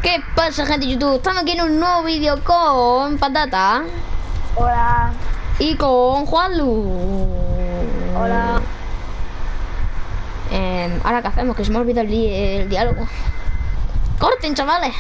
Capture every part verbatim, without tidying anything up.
¿Qué pasa, gente de YouTube? Estamos aquí en un nuevo vídeo con Patata. Hola. Y con Juanlu. Hola. Eh, Ahora, ¿qué hacemos? Que se me ha olvidado el, di el diálogo. ¡Corten, chavales!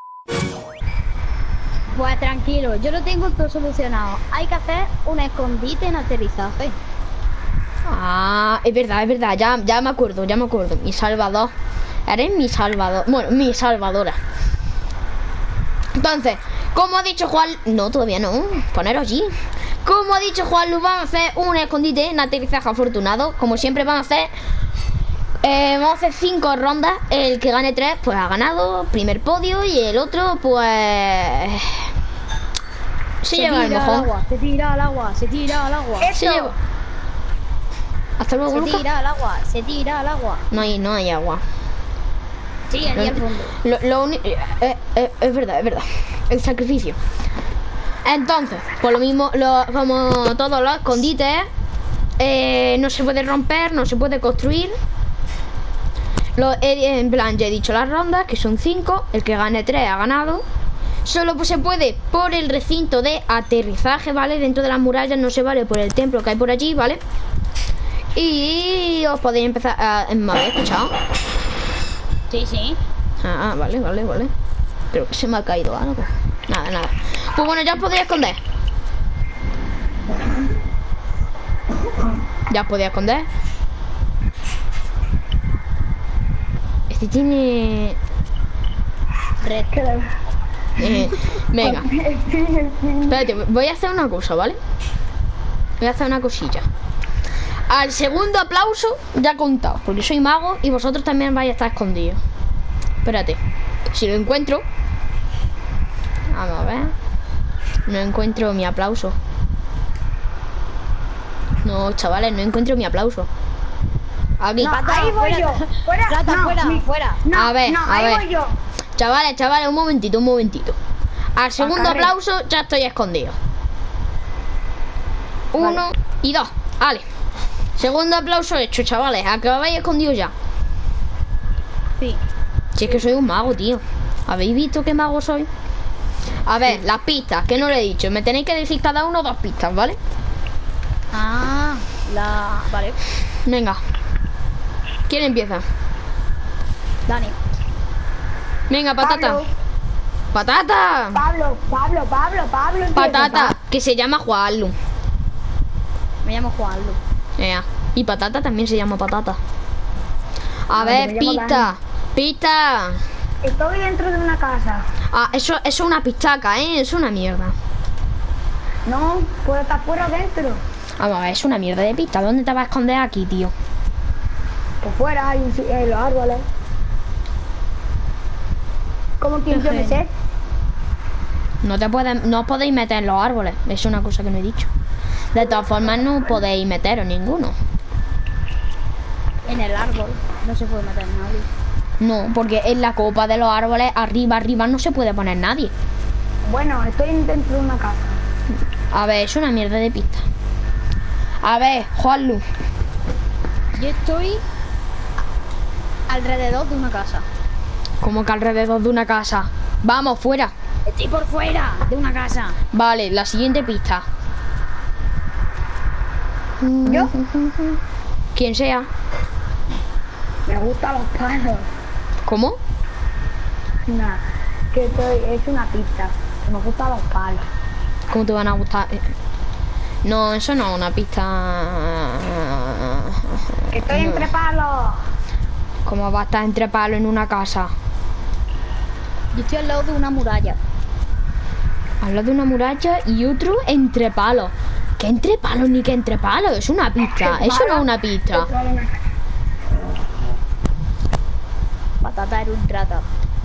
Pues tranquilo, yo lo tengo todo solucionado. Hay que hacer un escondite en aterrizaje. Ah, es verdad, es verdad. Ya, ya me acuerdo, ya me acuerdo. Mi salvador. Eres mi salvador. Bueno, mi salvadora. Entonces, como ha dicho Juan... No, todavía no. Poneros allí. Como ha dicho Juan, vamos a hacer un escondite en aterrizaje afortunado. Como siempre vamos a hacer... Eh, vamos a hacer cinco rondas. El que gane tres, pues ha ganado. Primer podio. Y el otro, pues... Se, se lleva el mojón. Agua, se tira al agua, se tira al agua. Se lleva... Hasta luego, Se Luca. tira al agua, se tira al agua. No hay, no hay agua. Sí, ahí al fondo. Lo, lo uni... eh, eh, es verdad, es verdad. El sacrificio. Entonces, por lo mismo, lo, como todos los escondites, eh, no se puede romper, no se puede construir. Lo, eh, en plan, ya he dicho las rondas, que son cinco. El que gane tres ha ganado. Solo pues, se puede por el recinto de aterrizaje, ¿vale? Dentro de las murallas, no se vale por el templo que hay por allí, ¿vale? Y os podéis empezar a... ¿Me habéis escuchado? Sí, sí. Ah, vale, vale, vale. Creo que se me ha caído algo. Nada, nada. Pues bueno, ya os podéis esconder. Ya os podéis esconder. Este tiene... Red. Eh, venga. Espérate, voy a hacer una cosa, ¿vale? Voy a hacer una cosilla. Al segundo aplauso ya he contado, porque soy mago y vosotros también vais a estar escondidos. Espérate, si lo encuentro. Vamos a ver. No encuentro mi aplauso. No, chavales, no encuentro mi aplauso. Aquí. No, ahí voy yo. Fuera, Plata, no, fuera, mi, fuera. No, a ver, no, a ahí ver. voy yo. Chavales, chavales, un momentito, un momentito. Al segundo Acarre. aplauso ya estoy escondido. Uno vale. Y dos. Vale. Segundo aplauso hecho, chavales. Acabáis escondidos ya. Sí. Si es que soy un mago, tío. ¿Habéis visto qué mago soy? A ver, sí. Las pistas, que no le he dicho. Me tenéis que decir cada uno dos pistas, ¿vale? Ah, la... Vale. Venga. ¿Quién empieza? Dani. Venga, Patata. Pablo. Patata. Pablo, Pablo, Pablo, Pablo. Patata, Pablo. Que se llama Juanlu. Me llamo Juanlu. Yeah. Y Patata también se llama Patata. A no, ver, pista. Pista. Estoy dentro de una casa. Ah, eso, eso es una pistaca, ¿eh? Es una mierda. No, puede estar fuera o dentro. Vamos a ver, es una mierda de pista. ¿Dónde te vas a esconder aquí, tío? Por fuera, hay un, en los árboles. ¿Cómo que yo me sé? No te pueden, no os podéis meter en los árboles. Es una cosa que no he dicho. De todas formas, no podéis meteros ninguno. En el árbol no se puede meter nadie. No, porque en la copa de los árboles, arriba, arriba, no se puede poner nadie. Bueno, estoy dentro de una casa. A ver, es una mierda de pista. A ver, Juanlu. Yo estoy alrededor de una casa. ¿Cómo que alrededor de una casa? Vamos, fuera. Estoy por fuera de una casa. Vale, la siguiente pista. ¿Yo? Quien sea. Me gustan los palos. ¿Cómo? Nah, que estoy, es una pista. Me gustan los palos. ¿Cómo te van a gustar? No, eso no es una pista. Que estoy no. Entre palos. ¿Cómo va a estar entre palos en una casa? Yo estoy al lado de una muralla. Al lado de una muralla y otro entre palos. ¿Qué entre palos ni que entre palos? Es una pista. Eso no es una pista. Patata era un rata.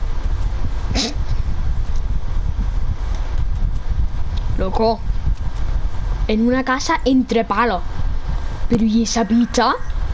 Loco. En una casa entre palos. Pero ¿y esa pista?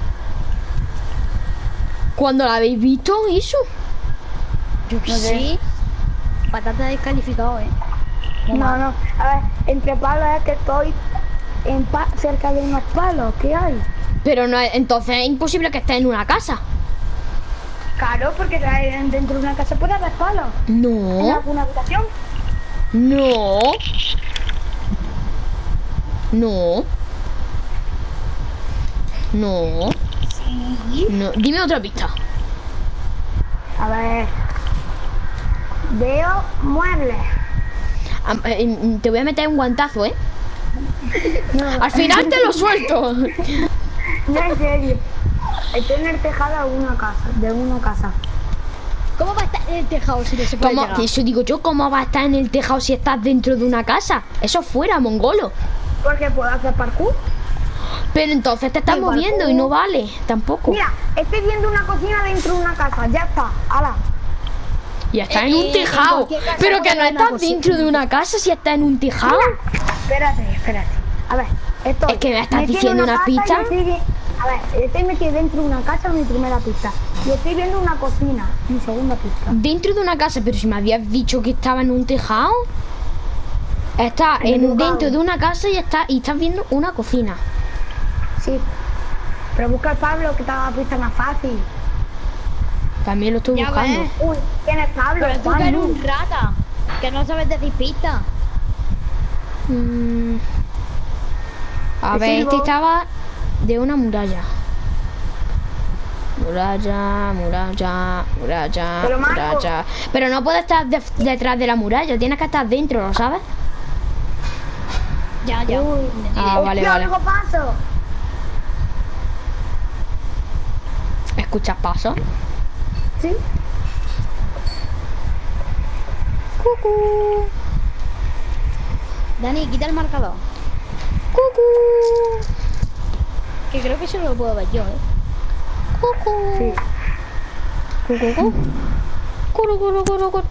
¿Cuándo la habéis visto eso? Yo no sé. Sí. Patata descalificado, eh. No, no, no. A ver, entre palos es que estoy en pa cerca de unos palos. ¿Qué hay? Pero no, entonces es imposible que estés en una casa. Claro, porque dentro de una casa puede haber palos. ¿En No, alguna habitación? no. No. No. Sí. No. Dime otra pista. A ver. Veo muebles. Am- eh, Te voy a meter un guantazo, ¿eh? No, Al final te lo suelto. no, en serio. Estoy en el tejado de una casa. De una casa. ¿Cómo va a estar en el tejado si no se puede ¿Cómo? llegar? Eso digo yo, ¿cómo va a estar en el tejado si estás dentro de una casa? Eso es fuera, mongolo. Porque puedo hacer parkour. Pero entonces te estás El moviendo balcón. y no vale, tampoco. Mira, estoy viendo una cocina dentro de una casa. Ya está. ¡Hala! Y está Eh, en un en tejado. cualquier casa Pero que puede no haber una estás cocina. dentro de una casa si está en un tejado. Espérate, espérate. A ver, estoy. Es que me estás metida en diciendo una una casa y pista. estoy vi- A ver, estoy metido dentro de una casa, mi primera pista. Y estoy viendo una cocina, mi segunda pista. Dentro de una casa, pero si me habías dicho que estaba en un tejado. Está en, Equivocado. dentro de una casa y está y estás viendo una cocina. Sí. Pero busca al Pablo, que te haga la pista más fácil. También lo estoy Ya buscando. ves. Uy, ¿quién es Pablo? Pero tú Juan que eres Luis. un rata, que no sabes decir pistas. Mm. A Te ver, sirvo. este estaba de una muralla. Muralla, muralla, muralla, Pero, Marco. muralla. Pero no puede estar de- detrás de la muralla, tienes que estar dentro, ¿lo sabes? Ya, ya. Uy. Ah, vale, Hostia, vale. oigo paso. ¿Escuchas pasos? Sí. Cucú, Dani, quita el marcador. cucú, Que creo que eso lo puedo ver yo, ¿eh? cucú. Sí. Cucú, curu, curu, curu, curu.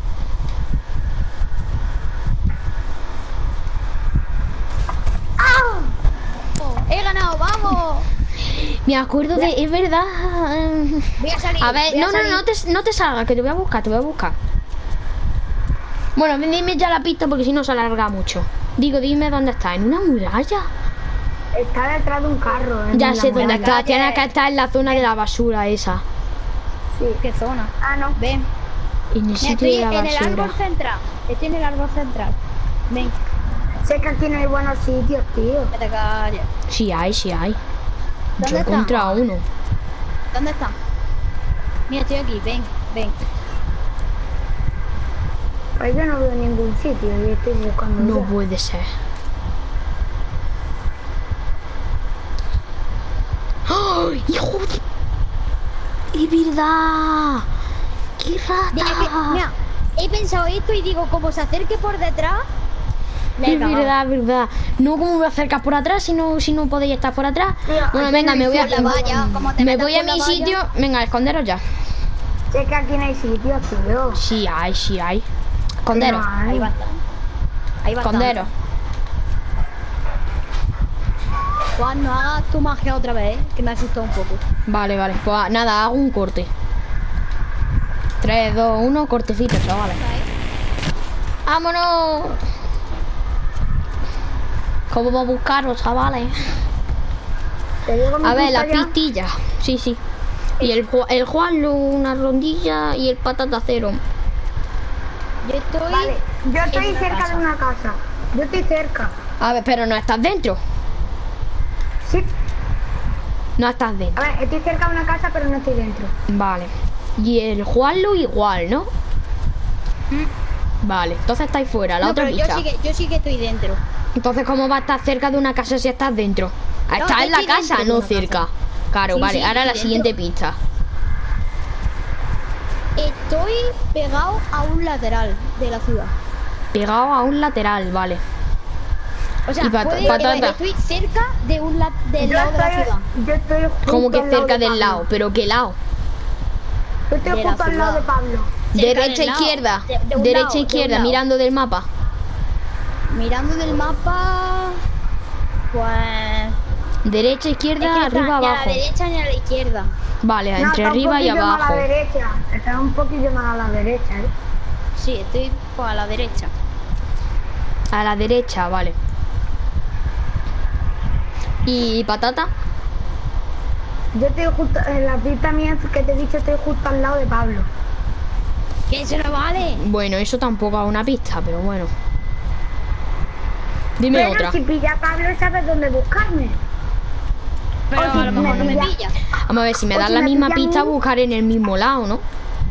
Oh, ¡he ganado! ¡Vamos! Me acuerdo de... Es verdad. Voy a salir. A ver, voy a no, no, salir. no te, no te salgas, que te voy a buscar, te voy a buscar. Bueno, dime ya la pista porque si no se alarga mucho. Digo, dime dónde está, en una muralla. Está detrás de un carro. en Ya la sé dónde muralla. está, tienes que estar en la zona de la basura esa. Sí. ¿Qué zona? Ah, no. Ven. En el Mira, sitio estoy de la en el basura. árbol central. Estoy en el árbol central. Ven, Sé que aquí no hay buenos sitios, tío. que te calles. Sí hay, sí hay. ¿Dónde Yo he está? encontrado uno. ¿Dónde está? Mira, estoy aquí. Ven, ven. Pues yo no veo ningún sitio y estoy buscando. No ya. puede ser. ¡Ay, hijo de... ¡Es verdad! ¡Qué Mira, que- rata! mira, he pensado esto y digo, como se acerque por detrás. le he Es cagado. verdad, es verdad. No como me acercas por atrás si no, si no podéis estar por atrás. Tío, Bueno, aquí venga, no me hay voy a... Por la valla, como te Me metas voy a por la mi valla. sitio. Venga, esconderos ya. Sé que aquí no hay sitios, tío. Sí hay, sí hay. Esconderos. No hay. Ahí va a estar. Ahí va a estar. Esconderos. Juan, no hagas tu magia otra vez, ¿eh? Que me ha asustado un poco. Vale, vale. Pues ah, nada, hago un corte. tres, dos, uno, cortecito, chavales. ¡Vámonos! ¿Cómo voy a buscaros, chavales? Te digo mi A ver, pista la ya. pistilla. Sí, sí. Y el, Ju- el Juan, una rondilla y el patata cero. Yo estoy. Vale, yo estoy en una cerca casa. de una casa. Yo estoy cerca. A ver, pero no estás dentro. Sí. No estás A dentro. ver, estoy cerca de una casa, pero no estoy dentro. Vale. Y el Juanlo igual, ¿no? Vale, entonces estáis fuera, la No, otra pero yo pista. sí, que, yo sí que estoy dentro. Entonces, ¿cómo va a estar cerca de una casa si estás dentro? Estás yo en la estoy casa, dentro de no una cerca. casa. Claro, Sí, vale. sí, Ahora la estoy siguiente dentro. pista. Estoy pegado a un lateral de la ciudad. Pegado a un lateral, vale. O sea, Y pat- puede- patata. estoy cerca de un la- del Yo lado de la estoy, ciudad. yo estoy justo Como que al lado cerca de del Pablo. lado, pero ¿qué lado? Yo estoy de la justo al lado de ciudad. Pablo. Cerca Derecha, del lado, izquierda. de- de un Derecha, lado, de un izquierda, lado. mirando del mapa. Mirando del mapa. Pues. Derecha, Es que izquierda, no está arriba, ni a la abajo. derecha ni a la izquierda. Vale, No, entre está un arriba y poquillo más abajo. a la derecha. Está un poquillo más a la derecha, ¿eh? Sí, estoy pues, a la derecha. A la derecha, vale. ¿Y patata? Yo estoy justo, en la pista mía que te he dicho, estoy justo al lado de Pablo. Que eso no vale. Bueno, eso tampoco es una pista, pero bueno. Dime Pero otra. si pilla a Pablo, sabes dónde buscarme. Pero O si a lo mejor no me pilla- pilla. Vamos a ver, si me O das si la me misma pilla a mí- pista, buscar en el mismo lado, ¿no?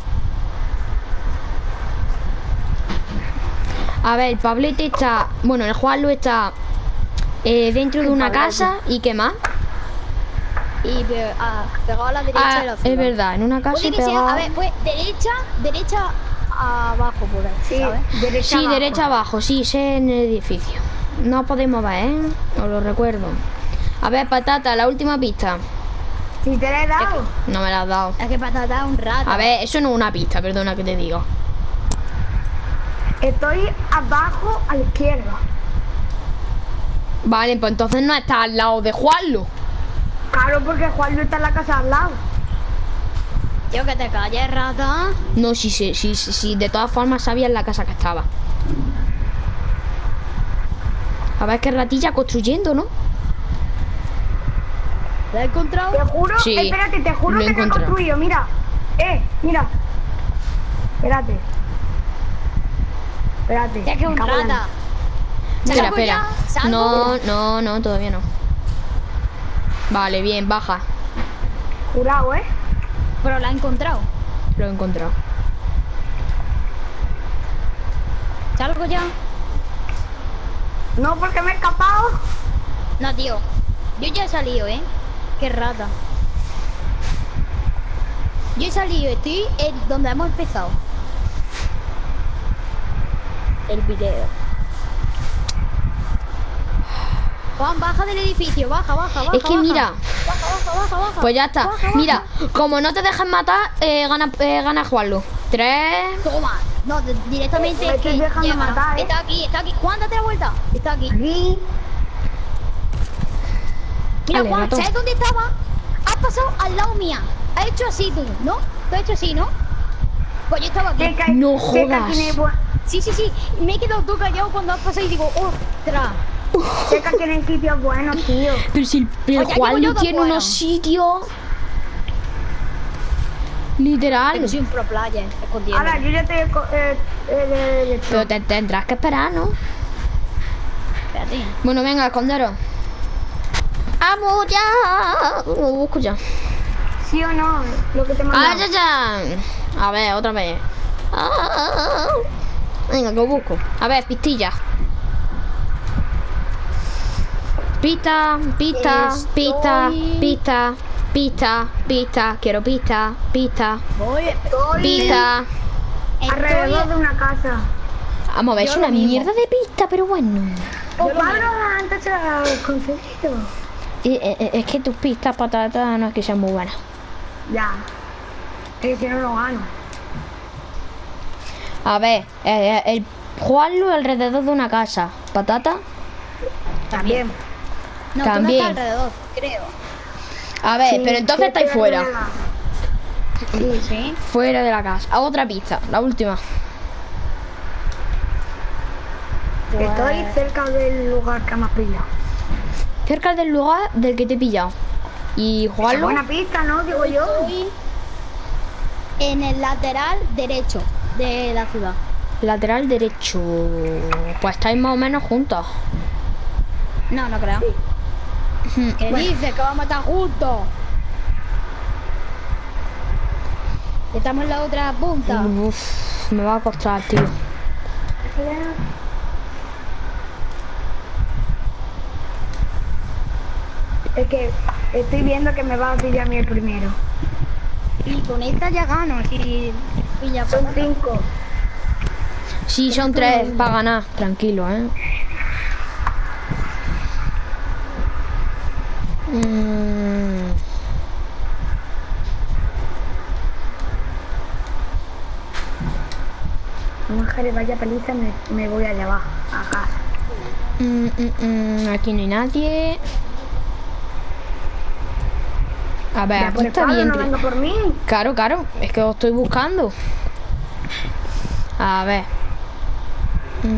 A ver, el Pablete está... Bueno, el Juanlo está eh, dentro de El una Pablete. casa. ¿Y qué más? Y pe- ah, pegado a la derecha Ah, de la ciudad. es verdad, en una casa Puede y que sea, pegado... a ver, pues derecha, derecha abajo por ahí, Sí, ¿sabes? derecha Sí, abajo. derecha abajo, sí, sé en el edificio. No podemos ver, ¿eh? Os lo recuerdo. A ver, Patata, la última pista. Si te la he dado. No me la has dado. Es que patata es un rato. A ver, eso no es una pista, perdona que te digo. Estoy abajo a la izquierda. Vale, pues entonces no está al lado de Juanlo. Claro, porque Juan no está en la casa al lado. Tío, que te calles, rata. No, sí, sí, sí, sí, sí, de todas formas sabía en la casa que estaba. A ver, qué ratilla construyendo, ¿no? ¿La he encontrado? Te juro, Sí, espérate, te juro lo he que te he encontrado. construido, mira. Eh, mira. Espérate. Espérate. Ya que es un me cago en la- rata. Espera, ¿Salgo espera. ya? ¿Salgo? No, no, no, todavía no. Vale, bien, baja. Jurado, ¿eh? Pero la he encontrado. Lo he encontrado. ¿Salgo ya? No, porque me he escapado. No, tío. Yo ya he salido, ¿eh? Qué rata. Yo he salido, estoy en donde hemos empezado. El video. Juan, baja del edificio, baja, baja, baja. Es que baja. mira. Baja, baja, baja, baja. Pues ya está. Baja, baja. Mira, como no te dejes matar, eh, gana, eh, gana Juanlo. Tres. Toma. No, de- directamente Me es que estoy dejando llega. matar, ¿eh? Está aquí, está aquí. Juan, date la vuelta. Está aquí. Aquí. Mira, Vale, Juan, ratón. ¿sabes dónde estaba? Has pasado al lado mía. Has hecho así tú, ¿no? Tú has hecho así, ¿no? Pues yo estaba aquí. Checa- No checa jodas. quién es bu- Sí, sí, sí. Me he quedado tú callado cuando has pasado y digo, ostras. Checa quién es sitios buenos, tío. Pero si el, el Oye, aquí voy Juanlo yo de tiene fuera. unos sitios. Que Literal. soy un pro player, escondiendo. Ahora, yo ya te... co- Eh, eh, de- de- Pero te tendrás que esperar, ¿no? Espérate. Bueno, venga, esconderos. ¡Vamos ya! Lo busco ya. ¿Sí o no? Lo que te ¡Ah, mandaba. ya, ya! A ver, otra vez. Ah, venga, que lo busco. A ver, pistillas. Pista, pista, pista, Estoy- pista, pista, pista. Quiero pista, pista, Voy. Estoy pista. alrededor Estoy... de una casa. Vamos a ver, Yo es lo una mismo. mierda de pista, pero bueno. O Yo lo Pablo antes se la he conseguido. Y, eh, eh, es que tus pistas patatas no es que sean muy buenas. Ya. Es que si no lo gano. A ver, eh, eh, el Juanlo alrededor de una casa. Patata. También. No, También. tú no estás alrededor, creo. A ver, Sí, pero entonces sí, estáis estoy fuera. alrededor. Sí, sí. Fuera de la casa. A otra pista, la última. Estoy cerca del lugar que me has pillado. Cerca del lugar del que te he pillado. Y Es Juanlo, buena pista, ¿no? Digo yo. Estoy en el lateral derecho de la ciudad. lateral derecho. Pues estáis más o menos juntos. No, no creo. ¿Qué dices? Que vamos a estar juntos. Estamos en la otra punta. Uf, me va a costar, tío. Es que estoy viendo que me va a pillar a mí el primero. Y con esta ya gano. Si pilla Son patata. cinco. Sí, son tres para ganar. Tranquilo, ¿eh? Mm, Mujer, vaya paliza, me, me voy allá abajo, a casa. mm, mm, mm, aquí no hay nadie. A ver, Ya aquí por el está Pablo, bien. no venga por mí. Claro, claro, es que os estoy buscando. A ver.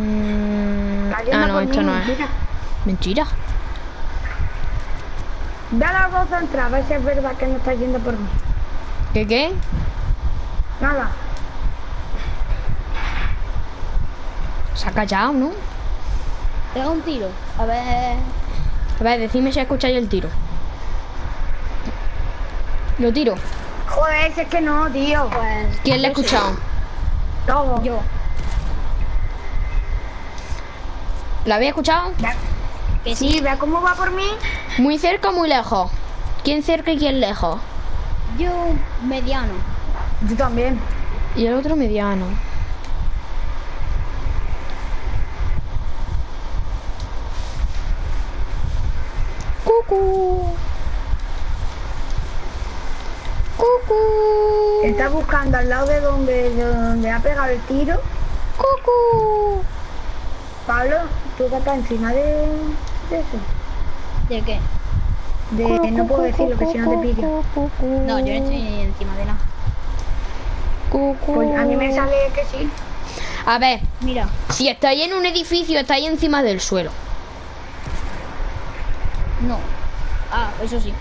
Mm, Está ah, yendo no, por esto mí, no es. mira. Mentira. Dale a los dos entrar, a ver si es verdad que no está yendo por mí. ¿Qué qué? Nada. Se ha callado, ¿no? Tengo un tiro. A ver. A ver, decidme si escucháis el tiro. Lo tiro. Joder, si es que no, tío. Pues. ¿Quién le ha yo sí. escuchado? Todo. Yo. ¿La habéis escuchado? Ve- Que Sí, sí. ve cómo va por mí. Muy cerca o muy lejos. ¿Quién cerca y quién lejos? Yo mediano. Yo también. Y el otro mediano. Cucú. Cucú. Está buscando al lado de donde, de donde ha pegado el tiro. Cucú. Pablo, tú que estás encima de, de eso. ¿De qué? De, no puedo decirlo, que si no te pillo. No, yo no estoy encima de nada. Pues a mí me sale que sí. A ver, Mira. si estáis en un edificio, estáis encima del suelo. No. Ah, eso sí.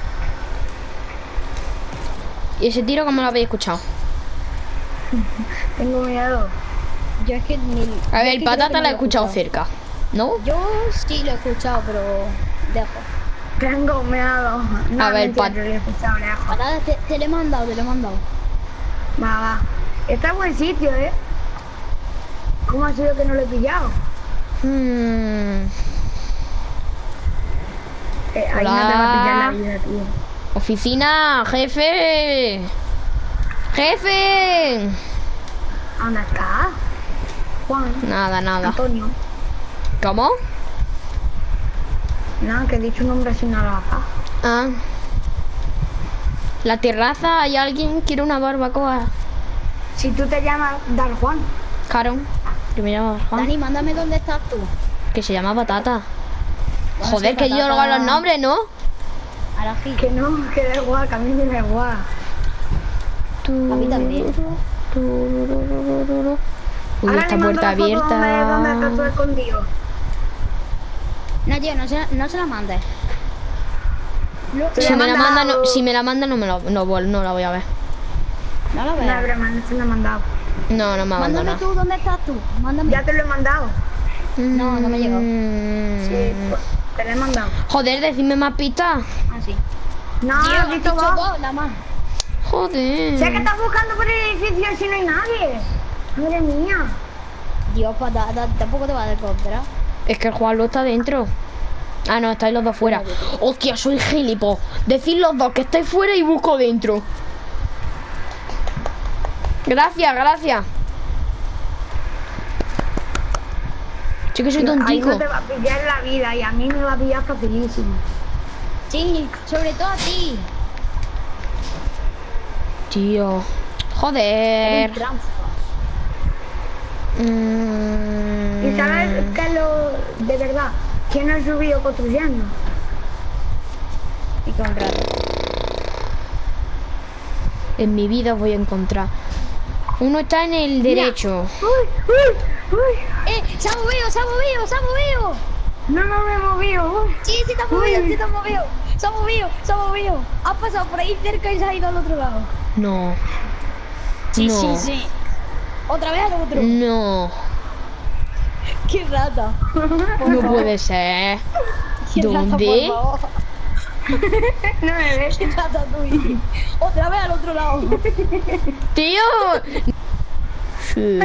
¿Y ese tiro cómo lo habéis escuchado? Tengo miedo. Yo es que ni. A yo ver, es el que creo patata que no lo he escuchado cerca, ¿no? Yo sí lo he escuchado, pero lejos. Tengo miedo. No, A ver, mentira, Pat- que lo he escuchado lejos. Patata, te, te lo he mandado, te lo he mandado. Va, va. Está en buen sitio, ¿eh? ¿Cómo ha sido que no lo he pillado? Hmm. Eh, ahí no te va a pillar la Hola. vida, tío. Oficina, jefe. Jefe. ¿Dónde está? Juan. Nada, nada. Antonio. ¿Cómo? Nada, que he dicho un nombre sin nada. Ah. La terraza, hay alguien quiere una barbacoa. Si tú te llamas Dar Juan. Claro, que me llama Juan. Dani, mándame dónde estás tú. Que se llama Patata. Bueno, Joder, sí, que yo Patata- hago los nombres, ¿no? Arají. Que no, que da igual, que a mí me da igual. A mí también. Uy, Ahora esta le mando puerta la foto donde, donde está todo abierta. escondido. No, yo, no se, no se la mandes. Lo- Te Si la me he la manda, no, mandado. si me la manda no me la, no, vol- no la voy a ver. No la No, veas. broma, no se lo he mandado. No, no me ha Mándame mandado tú, ¿dónde estás tú? Mándame. Ya te lo he mandado. No, no me llegó. Sí, Mm. pues, te lo he mandado. Joder, decidme más pistas. Ah, sí. No, Tío, has has visto dicho vos. dos, nada más. Joder. Sé que estás buscando por el edificio si no hay nadie. Madre mía. Dios, patata, tampoco te va a dar contra. Es que el Juan lo está dentro. Ah, no, estáis los dos fuera. Hostia, soy gilipo. Decid los dos que estáis fuera y busco dentro. Gracias, gracias. Sí que soy Ahí tontico. no te va a pillar la vida y a mí me va a pillar facilísimo. Sí, sobre todo a ti. Tío. Eres Joder. un trampa. Mm. ¿Y sabes qué es lo de verdad? Que no he subido construyendo. Y con rato. En mi vida os voy a encontrar. Uno está en el derecho. Uy, uy, uy. ¡Eh! ¡Se ha movido, se ha movido, se ha movido! No, no me he movido. Uy. Sí, sí, te has movido, Uy. sí, te has movido. Se ha movido, se ha movido. Has pasado por ahí cerca y se ha ido al otro lado. No. Sí, No. sí, sí. Otra vez al otro. No. ¡Qué rata! No puede ser. ¡Qué rata, ¿Dónde? por favor! No me ves. ¡Qué rata tú! Otra vez al otro lado. Tío. Sí.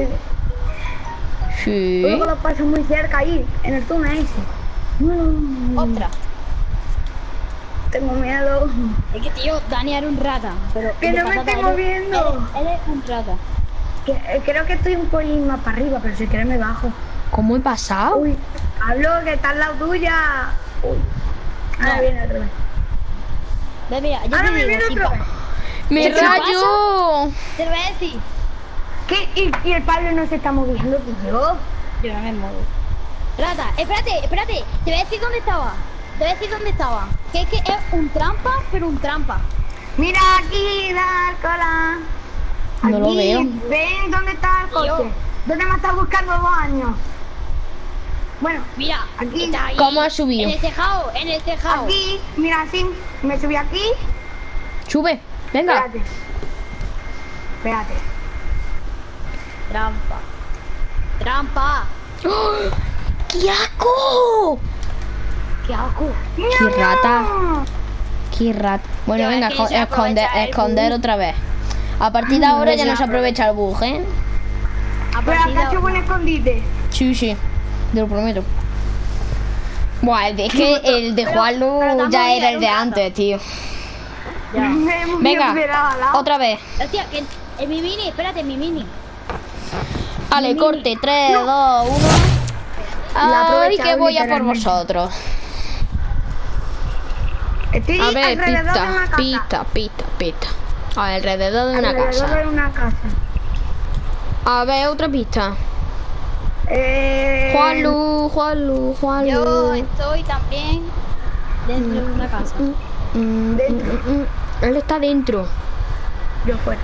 Sí. Luego lo paso muy cerca ahí, en el túnel ese. Mm, Otra. Tengo miedo. Es que, tío, Dani era un rata. Pero Que de no me patata estoy eres- moviendo. Eres, eres un rata. Que, eh, creo que estoy un pelín más para arriba, pero si quieres me bajo. ¿Cómo he pasado? Uy, Pablo, que está al lado tuya. Uy. Ahora No. viene otra vez. Ve, mira, yo Ahora te me digo, viene si otra pa- vez. ¡Me ¿Qué te rayo! te lo voy a decir. ¿Qué? ¿Y, y el Pablo no se está moviendo, tío? Yo no me muevo. Rata, espérate, espérate. Te voy a decir dónde estaba. Te voy a decir dónde estaba. Que es que es un trampa, pero un trampa. Mira aquí, Dárcola. No lo Aquí, veo. Ven dónde está el coche. Tío. ¿Dónde me estás buscando dos años? Bueno, Mira, aquí. está ahí. ¿Cómo has subido? En el tejado, en el tejado. Aquí, mira, así. Me subí aquí. Sube, venga. Espérate. Espérate. Trampa. Trampa. ¡Oh! ¡Qué asco! ¿Qué hago? ¡Qué rata! ¡Qué rata! Bueno, Yo, es venga, que esco- se esconder, aprovecha el esconder bug. otra vez. A partir de ahora ya no se aprovecha el bug, ¿eh? A Pero partir de acá hecho buen ahora. escondite. Sí, sí, te lo prometo. Buah, es que el de pero Juanlu estamos ya bien, era el de un rato. antes, tío. Ya. Me hemos Venga, esperado al lado. otra vez. Hostia, que en mi mini, espérate, en mi mini. Vale, corte, tres, dos, uno. La he Ay, aprovechado que voy a por literalmente. vosotros. Estoy A ver, alrededor de una pista, casa. pista, pista, pista. Alrededor de una Alrededor casa. de una casa. A ver, otra pista. Eh... Juanlu, Juanlu, Juanlu. Yo estoy también dentro de una casa. Mm, mm, Dentro. mm, mm. Él está dentro. Yo fuera.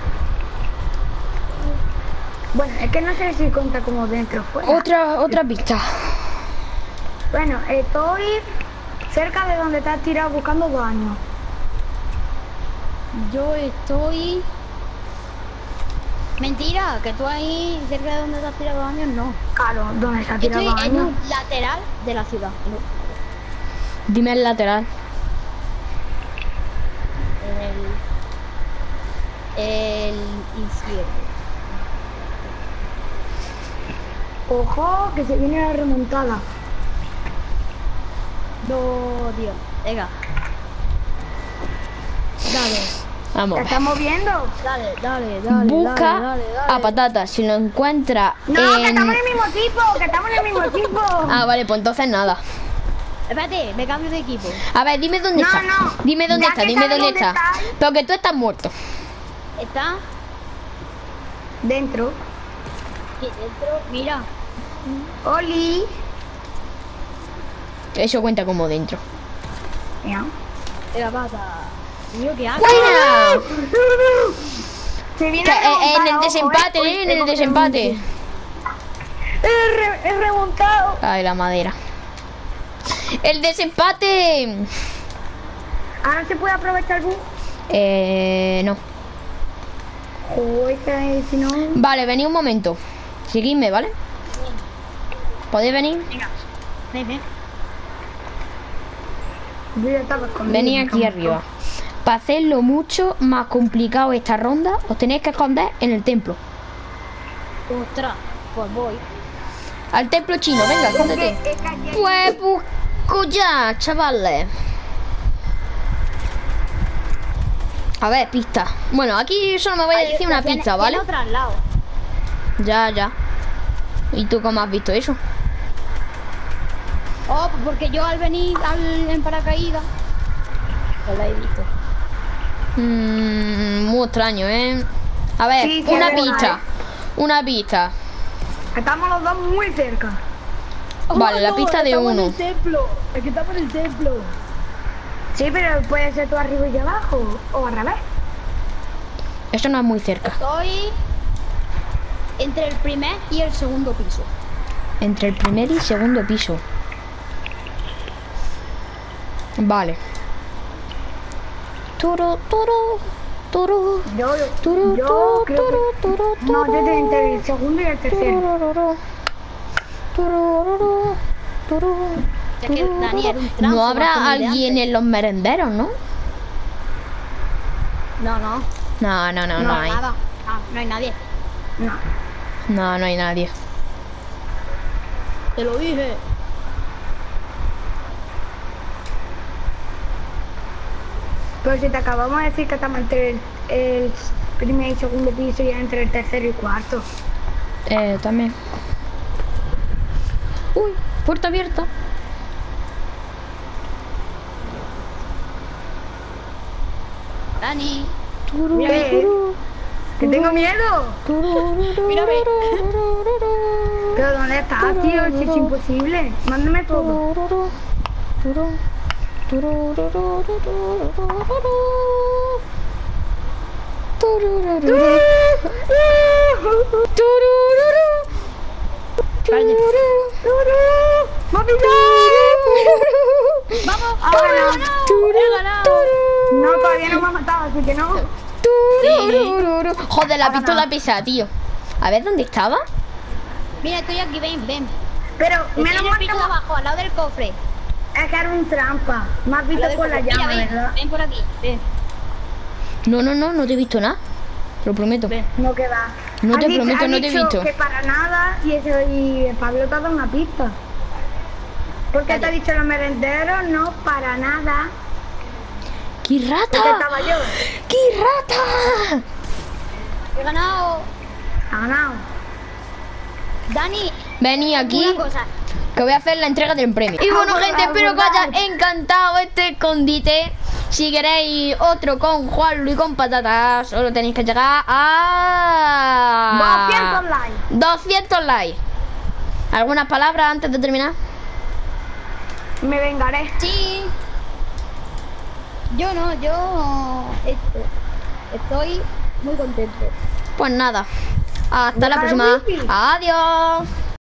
Bueno, es que no sé si cuenta como dentro o fuera. Otra, otra pista. Bueno, estoy cerca de donde estás tirado buscando baño. Yo estoy... Mentira, que tú ahí cerca de donde te has tirado años, no. Claro, donde está tirado Estoy en baño. un lateral de la ciudad. Dime el lateral. En el... El izquierdo. Ojo, que se viene la remontada. No, Dios. Venga. Dale, Vamos. ¿Te estás moviendo? dale, dale, dale. Busca dale, dale, dale. a patata. Si lo encuentra No, que en... estamos en el mismo tipo, que estamos en el mismo equipo. Ah, vale, pues entonces nada. Espérate, me cambio de equipo. A ver, dime dónde No, está. no. Dime dónde Ya está, que dime sabes dónde dónde está. está. Porque tú estás muerto. ¿Está? Dentro. Aquí dentro. Mira. Oli. Eso cuenta como dentro. Ya. Venga, pata. Tío, ¿qué hago? ¡Buena! Se viene Que, a eh, en remontar, el ojo, desempate, eh. ¿eh? En el desempate. He, re- he remontado. Ay, la madera. El desempate. Ahora se puede aprovechar el bus. Eh, no. Joder, que si no. Vale, vení un momento. Seguidme, ¿vale? ¿Podéis venir? Venga. Ven, ven. Yo ya estaba escondido. Vení me aquí cago. arriba. Para hacerlo mucho más complicado esta ronda, os tenéis que esconder en el templo. Ostras, pues voy. Al templo chino, venga, escóndete. Es que- es que ayer- Pues busco ya, chavales. A ver, pista. Bueno, aquí solo me voy a Ahí, decir una tiene- pista, tiene ¿vale? otra al lado. Ya, ya. ¿Y tú cómo has visto eso? Oh, pues porque yo al venir al, en paracaídas, pues la he visto. Mm, muy extraño, ¿eh? A ver, Sí, sí, una es verdad, pista. Una pista. Estamos los dos muy cerca. Vale, la pista de estamos en uno. el templo. Es que estamos en el templo. Sí, pero puede ser tú arriba y yo abajo. O al revés. Eso no es muy cerca. Estoy entre el primer y el segundo piso. Entre el primer y segundo piso. Vale. Turu, turu, turu, Yo, turu, yo turu, creo que... turu, turu, No, yo estoy entre el segundo y el tercero. turururu, turururu, turu, Es que turururu. Dani era un trampo, No habrá bastante de alguien antes. en los merenderos, ¿no? No, no. No, no, no, no, No, hay. nada. Ah, no hay nadie. No. No, no hay nadie. Te lo dije. Pero si te acabamos de decir que estamos entre el, el primer y segundo piso y entre el tercero y cuarto. Eh, también. Uy, puerta abierta. Dani. Turu, ¿Qué? turu, ¡Que tengo miedo! turururu, Mírame. turururu, ¿Pero dónde estás, tío? Si es imposible. Mándame todo. turururu, turu, turururu, turururu, turururu, turururu, Cállate. turururu, pillado! Vamos, Ah, ¡he bueno. ganado! ¡He ganado! No, todavía no me ha matado, así que no. Turururu. Joder, la pistola pesa, tío. A ver, ¿dónde estaba? Mira, estoy aquí, ven, ven. Pero Estoy menos en el mal que piso de abajo, al lado del cofre. es que era un trampa. Me has Al visto lado del con la cofre. Mira, llama, ven, ¿verdad? ven por aquí, ven. No, no, no, no te he visto nada. Te lo prometo. Ven. No queda. No te Ha dicho- prometo, ha no te he dicho visto. que para nada y eso y Pablo te ha dado una pista. ¿Por qué te ha dicho los merenderos? No, para nada. ¡Qué Porque rata! estaba yo. ¡Qué rata! He ganado. Ha ganado. Dani, Vení aquí, una cosa. que voy a hacer la entrega del premio. Y bueno, gente, espero que os haya encantado este escondite. Si queréis otro con Juanlu y con patatas, solo tenéis que llegar a doscientos likes. doscientos likes. ¿Algunas palabras antes de terminar? Me vengaré. Sí. Yo no, yo esto, estoy muy contento. Pues nada. Hasta la Deja el próxima. wifi. Adiós.